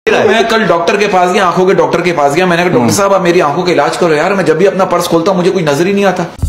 मैं कल डॉक्टर के पास गया, आंखों के डॉक्टर के पास गया। मैंने कहा डॉक्टर साहब आप मेरी आंखों का इलाज करो यार, मैं जब भी अपना पर्स खोलता हूँ मुझे कोई नजर ही नहीं आता।